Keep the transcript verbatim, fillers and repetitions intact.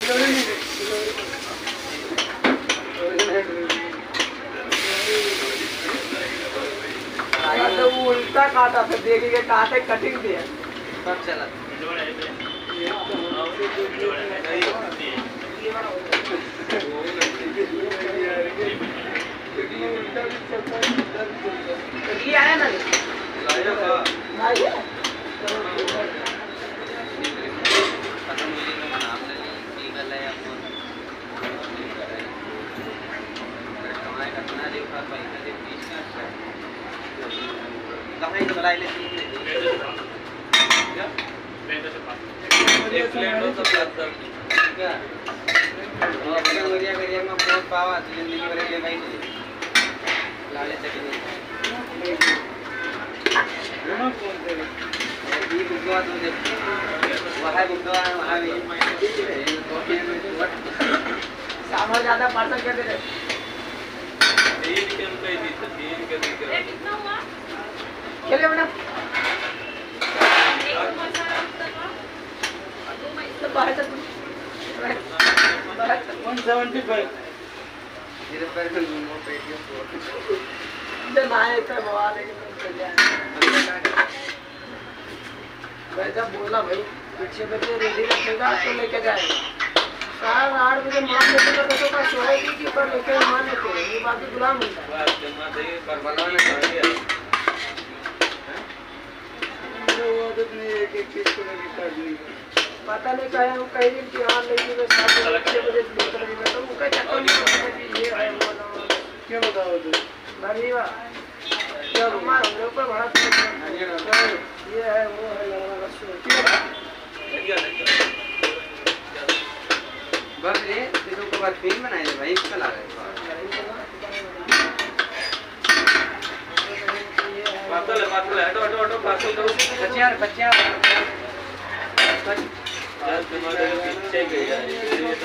तो वो उल्टा काटा फिर देखी के काटे कटिंग दिया सब चला ये आया ना एक प्लेट हो तो सब क्या अपने एरिया एरिया में बहुत पावा जिंदगी भर के भाई लाले चटनी दोनों कौन थे ये बुकवा तो दे वहां बुकवा वहां भी सामान ज्यादा पार्सल कर दे रहे तीन के उनका ही थी तीन के दी के कितना हुआ चलिए मैडम बाहर तक वन सेवेंटी फाइव जीरो पर कर लूंगा पेटीएम कोड जब आए तो बवा लेके चल जाए मैं जब बोला भाई पीछे बच्चे रेडी रखेगा तो लेके जाएगा साढ़े आठ बजे मान लेते तो बच्चों का सोएगी कि ऊपर लेके मान लेते ये बाकी गुलाम होता है बस जमा दे पर वाला ने कर दिया वो आदत नहीं एक एक चीज को नहीं कर दी पता नहीं कहे वो कहीं दिन त्योहार लेके मैं सात बजे बजे लेकर गई मैं तो उनका चक्कर नहीं पता कि ये है वो ना क्या बताओ तू बड़ी बात क्या हमारे हम लोग पर बड़ा ये है वो है लड़का का शो बस रे तेरे को बात फिल्म बनाई है भाई इसका लगा है पातल पातल हटो हटो हटो पातल दो बच्चा बच्चा यार तुम्हारे पीछे गई यार